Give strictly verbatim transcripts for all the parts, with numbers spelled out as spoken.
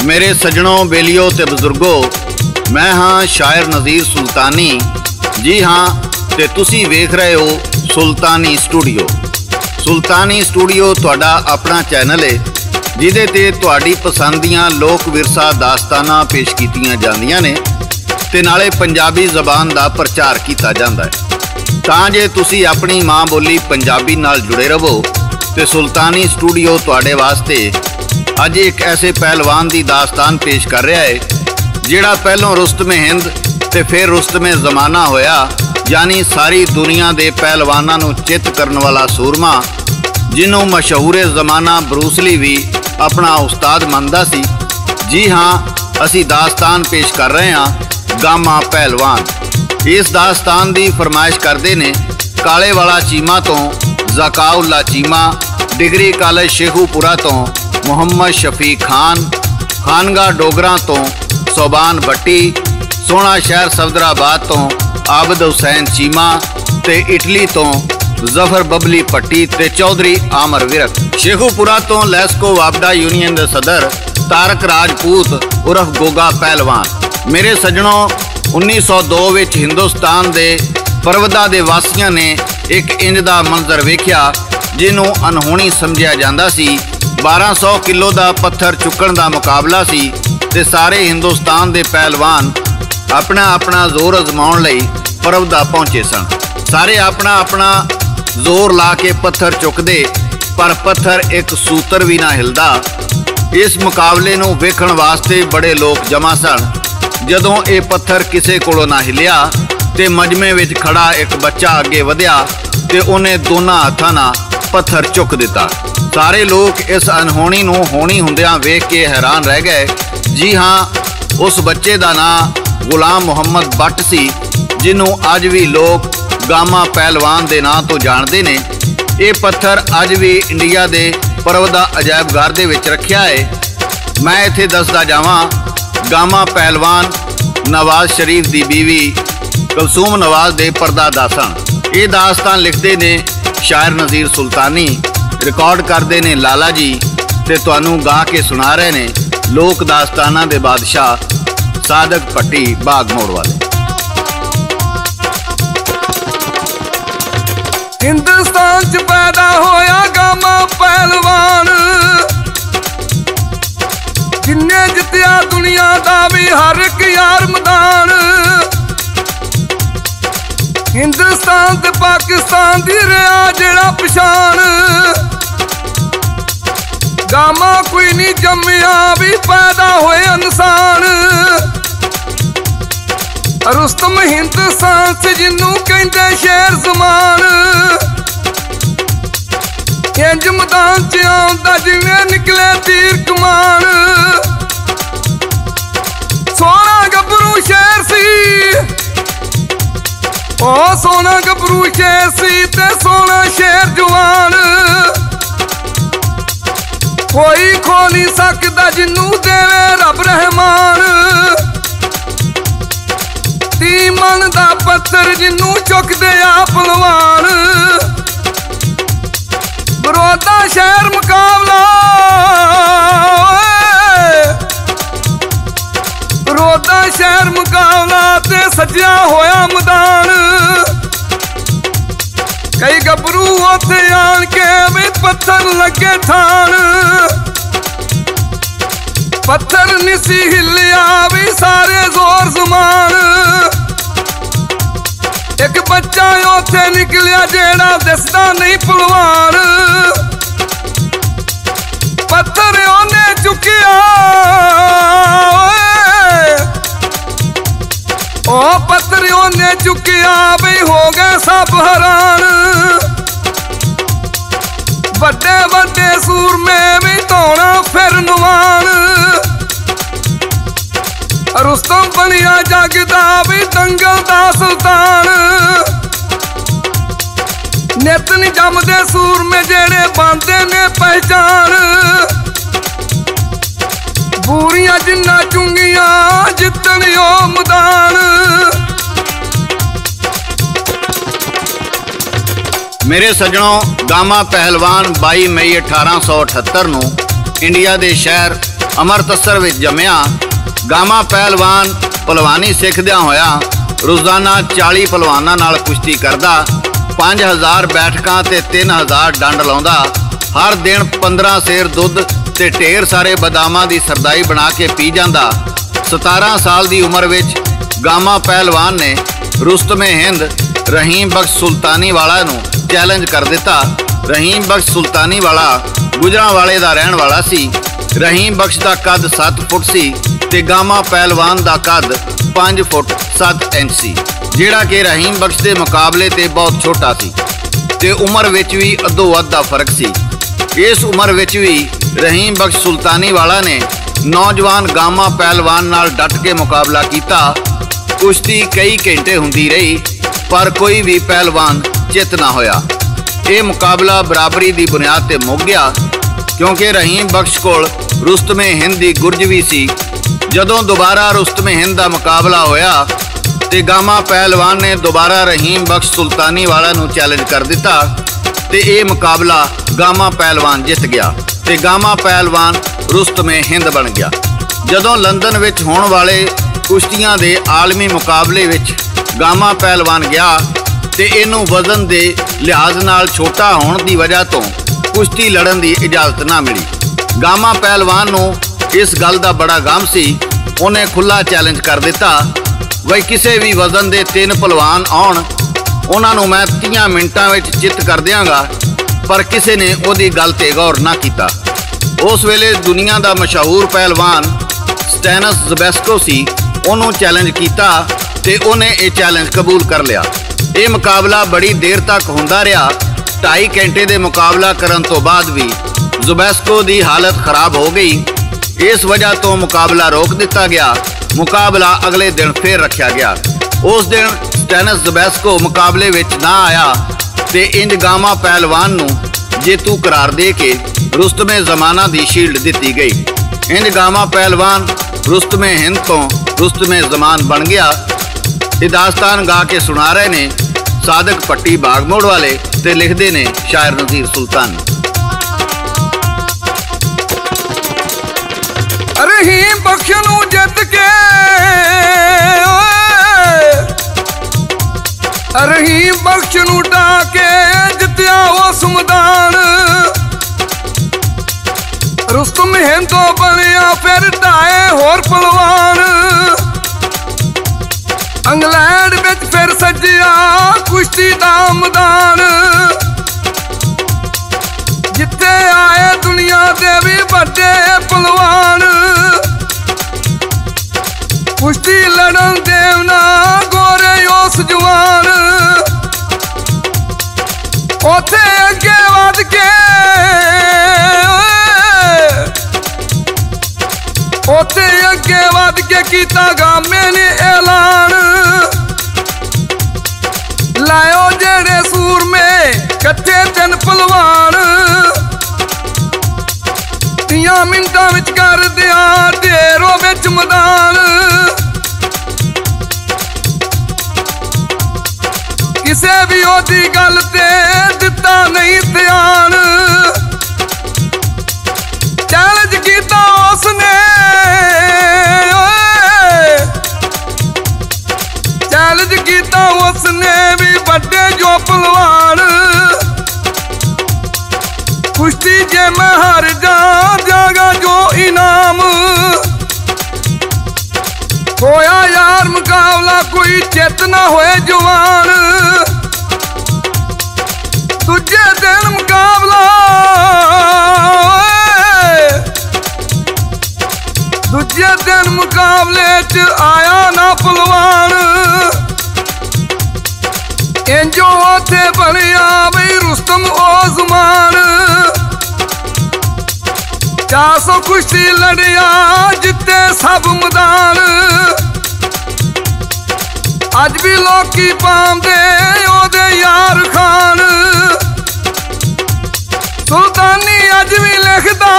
मेरे सज्जनों, बेलियो ते बजुर्गो, मैं हाँ शायर नज़ीर सुल्तानी। जी हाँ, ते तुसी वेख रहे हो सुल्तानी स्टूडियो। सुल्तानी स्टूडियो तुहाडा अपना चैनल है जिहदे ते तुहाडी पसंद दीआं लोक विरसा दास्तानां पेश कीतीआं जांदियां ने ते नाले पंजाबी ज़बान दा प्रचार कीता जांदा है। तां जे तुसी अपनी माँ बोली पंजाबी नाल जुड़े रहो ते सुल्तानी स्टूडियो तुहाडे वास्ते अज एक ऐसे पहलवान की दास्तान पेश कर रहा है जिहड़ा पहलों रुस्तमे हिंद ते फिर रुस्तमे ज़माना होया, यानी सारी दुनिया के पहलवानों नूं चित करने वाला सूरमा, जिन्हों मशहूरे ज़माना ब्रूसली भी अपना उस्ताद मनदा सी। जी हाँ, असी दास्तान पेश कर रहे हैं गामा पहलवान। इस दास्तान की फरमाइश करते ने काले वाला चीमा तो ज़काउल्ला चीमा, डिग्री कॉलेज शेखूपुरा तो मुहम्मद शफीक खान, खानगा डोगरा तो सोबान भट्टी, सोना शहर सफदराबाद तो आबद हुसैन चीमा ते इटली तो जफर बबली भट्टी ते चौधरी आमर विरक, शेखूपुरा तो लैस्को वापडा यूनियन के सदर तारक राजपूत उर्फ गोगा पहलवान। मेरे सज्जनों, उन्नीस सौ दो विच हिंदुस्तान के परवदा के वासियों ने एक इंज का मंजर वेख्या जिन्हों अनहोनी समझा जाता सी। बारह सौ किलो का पत्थर चुकन का मुकाबला सी ते सारे हिंदुस्तान के पहलवान अपना अपना जोर अजमाउण लई परवदा पहुंचे सन। सारे अपना अपना जोर ला के पत्थर चुकते, पर पत्थर एक सूत्र भी ना हिलदा। इस मुकाबले नूं वेखण वास्ते बड़े लोग जमा सन। जदों ये पत्थर किसी कोलों ना हिलिया ते मजमे विच खड़ा एक बच्चा अगे वधिया ते उन्हें दोनों हत्थां नाल पत्थर चुक दिता। सारे लोग इस अनहोनी नूं होनी हुंदियां वेख के हैरान रह गए। जी हाँ, उस बच्चे का नाम गुलाम मुहम्मद भट्ट सी, जिन्हों अज भी लोग गामा पहलवान के नाम तो जानते ने। ये पत्थर अज भी इंडिया के परवदा अजायब घर दे विच रखिया है। मैं इत्थे दसदा जावां, गामा पहलवान नवाज शरीफ की बीवी कलसूम नवाज दे परदादा सन। ये दास्तान लिखते ने शायर नज़ीर सुल्तानी, रिकॉर्ड करते ने लाला जी ते तुहानूं गा के सुना रहे ने लोक दास्ताना दे बादशाह सादक भट्टी बाग मोड़ वाले। हिंदुस्तान च पैदा होया गामा पहलवान, जिन्ने जित्तिया दुनिया दा भी हर एक यार मैदान। हिंदुस्तान ते पाकिस्तान दी रहा जेड़ा पछाण, गामा कोई नहीं जम्मिया भी पैदा होए इंसान। रुस्तम हिंदुस्तान से जिन्नू कहंदे शेर ज़मान, इंज मैदान च आउंदा जिवें निकले तीर कमान। सोना गभरू शेर सी, ओ सोना गभरू शेर सी ते सोना शेर जवान। कोई खो नहीं सकदा जिन्नू देवे रब रहमान। ती मन दा पत्थर जिन्नू चुकदे आ पहलवान। बरोदा शहर मुकाबला, बरोदा शहर मुकाबला ते सजिया होया मैदान। कई गभरू उत्थे आन के भी पत्थर लगे ठान। पत्थर निसी हिलिया भी सारे जोर ज़मान। एक बच्चा उत्थे निकलिया जेड़ा दिसदा नहीं पहलवान। पत्थर ओने चुकिया, ओ पत्थर ओने चुकिया भी हो गए सब हैरान। बड़े बड़े सूरमे भी धोना फिर नवान। रुस्तम बनिया जगदा भी दंगल दा सुल्तान। नित नहीं जमदे सूरमे जेड़े बनदे ने पहचान। बूरियां जिन्ना चुंगियां जितन ओ मैदान। मेरे सज्जनों, गामा पहलवान बाई मई अठारह सौ अठहत्तर नूं इंडिया के शहर ਅੰਮ੍ਰਿਤਸਰ ਵਿੱਚ ਜੰਮਿਆ। ਗਾਮਾ ਪਹਿਲਵਾਨ ਭਲਵਾਨੀ ਸਿੱਖਦਿਆਂ ਹੋਇਆ ਰੋਜ਼ਾਨਾ ਚਾਲੀ ਪਹਿਲਵਾਨਾਂ ਨਾਲ ਕੁਸ਼ਤੀ ਕਰਦਾ, ਪੰਜ ਹਜ਼ਾਰ ਬੈਠਕਾਂ ਤੇ ਤਿੰਨ ਹਜ਼ਾਰ ਡੰਡ ਲਾਉਂਦਾ। ਹਰ ਦਿਨ ਪੰਦਰਾਂ ਸੇਰ ਦੁੱਧ ਤੇ ਢੇਰ ਸਾਰੇ ਬਦਾਮਾਂ ਦੀ ਸਰਦਾਈ ਬਣਾ ਕੇ ਪੀ ਜਾਂਦਾ। ਸਤਾਰਾਂ ਸਾਲ ਦੀ ਉਮਰ ਵਿੱਚ ਗਾਮਾ ਪਹਿਲਵਾਨ ਨੇ ਰੁਸਤਮੇ ਹਿੰਦ ਰਹੀਮ ਬਖਸ਼ ਸੁਲਤਾਨੀ ਵਾਲਾ ਨੂੰ ਚੈਲੰਜ ਕਰ ਦਿੱਤਾ। ਰਹੀਮ ਬਖਸ਼ ਸੁਲਤਾਨੀ ਵਾਲਾ ਗੁਜਰਾਂਵਾਲੇ ਦਾ ਰਹਿਣ ਵਾਲਾ ਸੀ। ਰਹੀਮ ਬਖਸ਼ ਦਾ ਕੱਦ ਸੱਤ ਫੁੱਟ ਸੀ ਤੇ ਗਾਮਾ ਪਹਿਲਵਾਨ ਦਾ ਕੱਦ ਪੰਜ ਫੁੱਟ ਸੱਤ ਇੰਚ ਸੀ, ਜਿਹੜਾ ਕਿ ਰਹੀਮ ਬਖਸ਼ ਦੇ ਮੁਕਾਬਲੇ ਤੇ ਬਹੁਤ ਛੋਟਾ ਸੀ ਤੇ ਉਮਰ ਵਿੱਚ ਵੀ ਅੱਧੋ ਅੱਧ ਦਾ ਫਰਕ ਸੀ। ਇਸ ਉਮਰ ਵਿੱਚ ਵੀ ਰਹੀਮ ਬਖਸ਼ ਸੁਲਤਾਨੀ ਵਾਲਾ ਨੇ ਨੌਜਵਾਨ ਗਾਮਾ ਪਹਿਲਵਾਨ ਨਾਲ ਡਟ ਕੇ ਮੁਕਾਬਲਾ ਕੀਤਾ। ਕੁਸ਼ਤੀ ਕਈ ਘੰਟੇ ਹੁੰਦੀ ਰਹੀ ਪਰ ਕੋਈ ਵੀ ਪਹਿਲਵਾਨ ਜਿੱਤ ਨਾ ਹੋਇਆ। ਇਹ ਮੁਕਾਬਲਾ ਬਰਾਬਰੀ ਦੀ ਬੁਨਿਆਦ ਤੇ ਮੁੱਕ ਗਿਆ ਕਿਉਂਕਿ ਰਹੀਮ ਬਖਸ਼ ਕੋਲ ਰੁਸਤਮੇ ਹਿੰਦ ਦੀ ਗੁਰਜ ਵੀ ਸੀ। ਜਦੋਂ ਦੁਬਾਰਾ ਰੁਸਤਮੇ ਹਿੰਦ ਦਾ ਮੁਕਾਬਲਾ ਹੋਇਆ ਤੇ ਗਾਮਾ ਪਹਿਲਵਾਨ ਨੇ ਦੁਬਾਰਾ ਰਹੀਮ ਬਖਸ਼ ਸੁਲਤਾਨੀ ਵਾਲਾ ਨੂੰ ਚੈਲੰਜ ਕਰ ਦਿੱਤਾ ਤੇ ਇਹ ਮੁਕਾਬਲਾ ਗਾਮਾ ਪਹਿਲਵਾਨ ਜਿੱਤ ਗਿਆ ਤੇ ਗਾਮਾ ਪਹਿਲਵਾਨ ਰੁਸਤਮੇ ਹਿੰਦ ਬਣ ਗਿਆ। ਜਦੋਂ ਲੰਡਨ ਵਿੱਚ ਹੋਣ ਵਾਲੇ ਕੁਸ਼ਤੀਆਂ ਦੇ ਆਲਮੀ ਮੁਕਾਬਲੇ ਵਿੱਚ ਗਾਮਾ ਪਹਿਲਵਾਨ ਗਿਆ ਤੇ ਇਹਨੂੰ ਵਜ਼ਨ ਦੇ ਲਿਹਾਜ਼ ਨਾਲ ਛੋਟਾ ਹੋਣ ਦੀ ਵਜ੍ਹਾ ਤੋਂ ਕੁਸ਼ਤੀ ਲੜਨ ਦੀ ਇਜਾਜ਼ਤ ਨਾ ਮਿਲੀ। ਗਾਮਾ ਪਹਿਲਵਾਨ ਨੂੰ ਇਸ ਗੱਲ ਦਾ ਬੜਾ ਗਮ ਸੀ। ਉਹਨੇ ਖੁੱਲ੍ਹਾ ਚੈਲੰਜ ਕਰ ਦਿੱਤਾ, ਬਈ ਕਿਸੇ ਵੀ ਵਜ਼ਨ ਦੇ ਤਿੰਨ ਪਹਿਲਵਾਨ ਆਉਣ, ਉਹਨਾਂ ਨੂੰ ਮੈਂ ਤੀਹ ਮਿੰਟਾਂ ਵਿੱਚ ਜਿੱਤ ਕਰ ਦਿਆਂਗਾ। ਪਰ ਕਿਸੇ ਨੇ ਉਹਦੀ ਗੱਲ ਤੇ ਗੌਰ ਨਾ ਕੀਤਾ। ਉਸ ਵੇਲੇ ਦੁਨੀਆ ਦਾ ਮਸ਼ਹੂਰ ਪਹਿਲਵਾਨ ਸਟੈਨਸ ਜ਼ਬੈਸਕੋ ਸੀ। ਉਹਨੂੰ ਚੈਲੰਜ ਕੀਤਾ ਤੇ ਉਹਨੇ ਇਹ ਚੈਲੰਜ ਕਬੂਲ ਕਰ ਲਿਆ। ਇਹ ਮੁਕਾਬਲਾ ਬੜੀ ਦੇਰ ਤੱਕ ਹੁੰਦਾ ਰਿਹਾ। ਢਾਈ ਘੰਟੇ ਦੇ ਮੁਕਾਬਲਾ ਕਰਨ ਤੋਂ ਬਾਅਦ ਵੀ ਜ਼ਬੈਸਕੋ ਦੀ ਹਾਲਤ ਖਰਾਬ ਹੋ ਗਈ। ਇਸ ਵਜ੍ਹਾ ਤੋਂ ਮੁਕਾਬਲਾ ਰੋਕ ਦਿੱਤਾ ਗਿਆ। ਮੁਕਾਬਲਾ ਅਗਲੇ ਦਿਨ ਫੇਰ ਰੱਖਿਆ ਗਿਆ। ਉਸ ਦਿਨ ਸਟੈਨਸ ਜ਼ਬੈਸਕੋ ਮੁਕਾਬਲੇ ਵਿੱਚ ਨਾ ਆਇਆ ਤੇ ਇੰਜ ਗਾਮਾ ਪਹਿਲਵਾਨ ਨੂੰ ਜੇਤੂ ਕਰਾਰ ਦੇ ਕੇ ਰੁਸਤਮੇ ਜ਼ਮਾਨਾ ਦੀ ਸ਼ੀਲਡ ਦਿੱਤੀ ਗਈ। ਇੰਜ ਗਾਮਾ ਪਹਿਲਵਾਨ ਰੁਸਤਮੇ ਹਿੰਦ ਤੋਂ ਰੁਸਤਮੇ ਜ਼ਮਾਨ ਬਣ ਗਿਆ। ਇਹ ਦਾਸਤਾਨ ਗਾ ਕੇ ਸੁਣਾ ਰਹੇ ਨੇ ਸਾਦਕ ਪੱਟੀ ਬਾਗਮੋੜ ਵਾਲੇ ਤੇ ਲਿਖਦੇ ਨੇ ਸ਼ਾਇਰ ਨਜ਼ੀਰ ਸੁਲਤਾਨੀ। ਰਹੀਮ ਬਖਸ਼ ਨੂੰ ਜਿੱਤ ਕੇ ਰਹੀਮ ਬਖਸ਼ ਨੂੰ ਢਾ ਕੇ ਜਿੱਤਿਆ ਉਸ ਮੈਦਾਨ। ਰੁਸਤਮ ਹਿੰਦੋਂ ਬਣਿਆ ਫਿਰ ਢਾਏ ਹੋਰ ਪਹਿਲਵਾਨ। ਇੰਗਲੈਂਡ ਵਿੱਚ ਫਿਰ ਸੱਜਿਆ ਕੁਸ਼ਤੀ ਦਾ ਮੈਦਾਨ। ਜਿੱਥੇ ਆਏ ਦੁਨੀਆ ਦੇ ਵੀ ਵੱਡੇ ਪਹਿਲਵਾਨ। ਕੁਸ਼ਤੀ ਲੜਨ ਦੇਵਨਾ ਗੋਰੇ ਉਸ ਜਵਾਨ। ਉੱਥੇ ਅੱਗੇ ਵਧ ਕੇ ਉੱਥੇ ਅੱਗੇ ਵਧ ਕੇ ਕੀਤਾ ਗਾਮੇ ਨੇ ਐਲਾਨ। ਲਾਇਓ ਜਿਹੜੇ ਸੂਰਮੇ ਇਕੱਠੇ ਤਿੰਨ ਪਹਿਲਵਾਨ। ਤੀਆਂ ਮਿੰਟਾਂ ਵਿੱਚ ਕਰ ਦਿਆਂ ਢੇਰੋ ਵਿੱਚ ਮੈਦਾਨ। ਕਿਸੇ ਵੀ ਉਹਦੀ ਗੱਲ ਤੇ ਦਿੱਤਾ ਨਹੀਂ ਧਿਆਨ। ਚੈਲੰਜ ਕੀਤਾ ਉਸਨੇ ਚੈਲੰਜ ਕੀਤਾ ਉਸਨੇ ਵੀ ਵੱਡੇ ਜੋ ਪਹਿਲਵਾਨ। ਕੁਸ਼ਤੀ ਜੇ ਮੈਂ ਹਾਰ ਜਾ ਜਾਗਾ ਜੋ ਇਨਾਮ। ਹੋਇਆ ਯਾਰ ਮੁਕਾਬਲਾ ਕੋਈ ਜਿੱਤ ਨਾ ਹੋਏ ਜਵਾਨ। ਦੂਜੇ ਦਿਨ ਮੁਕਾਬਲਾ ਦੂਜੇ ਦਿਨ ਮੁਕਾਬਲੇ 'ਚ ਆਇਆ ਨਾ ਪਹਿਲਵਾਨ। ਇੰਜੋ ਉੱਥੇ ਬਣਿਆ ਬਈ ਰੁਸਤਮ ਉਹ ਜ਼ਮਾਨ। ਚਾਰ ਸੌ ਕੁਸ਼ਤੀ ਲੜਿਆ ਜਿੱਤੇ ਸਭ ਮੈਦਾਨ। ਅੱਜ ਵੀ ਲੋਕੀ ਪਾਉਂਦੇ ਉਹਦੇ ਯਾਰ ਖਾਨ। ਸੁਲਤਾਨੀ ਅੱਜ ਵੀ ਲਿਖਦਾ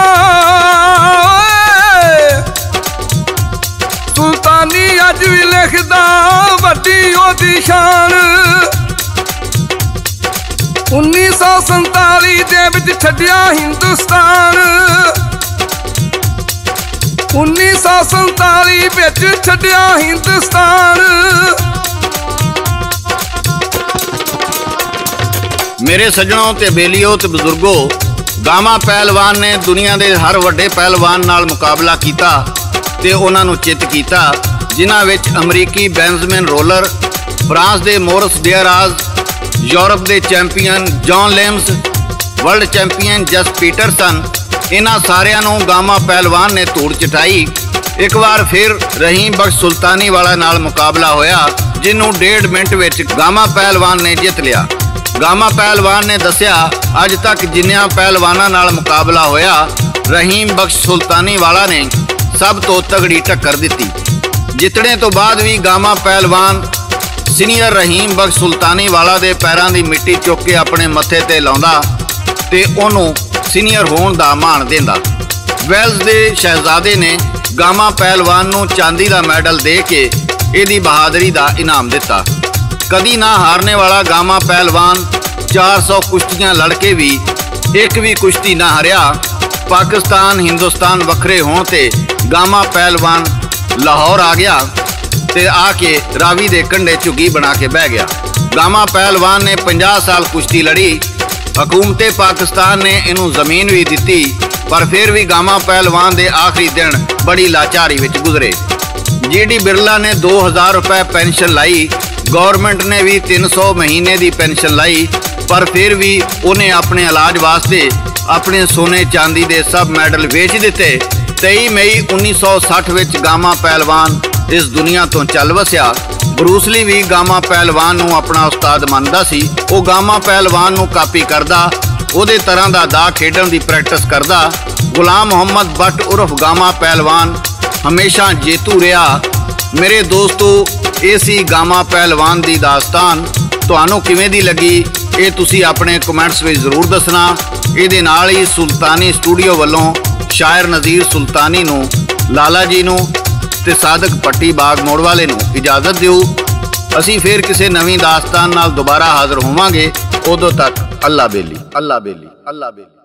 ਸੁਲਤਾਨੀ ਅੱਜ ਵੀ ਲਿਖਦਾ ਵੱਡੀ ਉਹਦੀ ਸ਼ਾਨ। ਉੱਨੀ ਸੌ ਸੰਤਾਲੀ ਦੇ ਵਿੱਚ ਛੱਡਿਆ ਹਿੰਦੁਸਤਾਨ। उन्नी सौ संताली विच छड्डिया हिंदुस्तान। मेरे सज्जणों ते बेलियो ते बुजुर्गो, गामा पहलवान ने दुनिया के हर वड्डे पहलवान नाल मुकाबला किया ते उन्हां नूं चित किया, जिन्हां विच अमरीकी बेंजामिन रोलर, फ्रांस के मोरिस डियाराज, यूरोप के चैंपीयन जॉन लेम्स, वर्ल्ड चैंपीयन जस पीटरसन, इन्हां सारियां नूं गामा पहलवान ने धूड़ चटाई। एक बार फिर रहीम बख्श सुल्तानी वाला नाल मुकाबला होया, जिन्हों डेढ़ मिनट विच गामा पहलवान ने जित लिया। गामा पहलवान ने दस्या, अज तक जिन्नियां पहलवानां नाल मुकाबला होया, रहीम बख्श सुल्तानी वाला ने सब तो तगड़ी टक्कर दी। जितने तो बाद भी गामा पहलवान सीनियर रहीम बख्श सुल्तानी वाला दे पैरां दी मिट्टी चुक के अपने मत्थे ते लाउंदा ते ओनू सीनियर होण दा मान देंदा। वेल्स दे शहजादे ने गामा पहलवान नूं चांदी दा मैडल दे के इहदी बहादरी दा इनाम दिता। कदी ना हारने वाला गामा पहलवान चार सौ कुश्तियां लड़के भी एक भी कुश्ती ना हारिया। पाकिस्तान हिंदुस्तान वखरे होण ते गामा पहलवान लाहौर आ गया ते आके रावी दे कंढे झुग्गी बना के बह गया। गामा पहलवान ने पचास साल कुश्ती लड़ी। हुकूमते पाकिस्तान ने इनू जमीन भी दी, पर फिर भी गामा पहलवान दे आखिरी दिन बड़ी लाचारी विच गुजरे। जी डी बिरला ने दो हज़ार रुपए पेंशन लाई, गौरमेंट ने भी तीन सौ महीने की पेंशन लाई, पर फिर भी उन्हें अपने इलाज वास्ते अपने सोने चांदी के सब मैडल वेच दिते। तेई मई उन्नीस सौ सठ विच गामा पहलवान इस दुनिया तो चल वसिया। ब्रूसली भी गामा पहलवान नूं अपना उस्ताद मानदा सी। वो गामा पहलवान नूं कापी करदा, उहदे तरह दा दा खेडण दी प्रैक्टिस करदा। गुलाम मोहम्मद भट्ट उर्फ गामा पहलवान हमेशा जेतू रहा। मेरे दोस्तों, ये सी गामा पहलवान दी दास्तान। तुहानूं किवें दी लगी ये तुसी अपने कमेंट्स में जरूर दसना। इहदे नाल ही सुल्तानी स्टूडियो वालों शायर नज़ीर सुल्तानी नूं, लाला जी नूं ते सादक पट्टी बाग मोड़ वाले नूं इजाजत दिओ। असीं फिर किसी नवीं दास्तान नाल दोबारा हाज़र होवांगे। उदों तक अल्लाह बेली, अल्लाह बेली, अल्लाह बेली।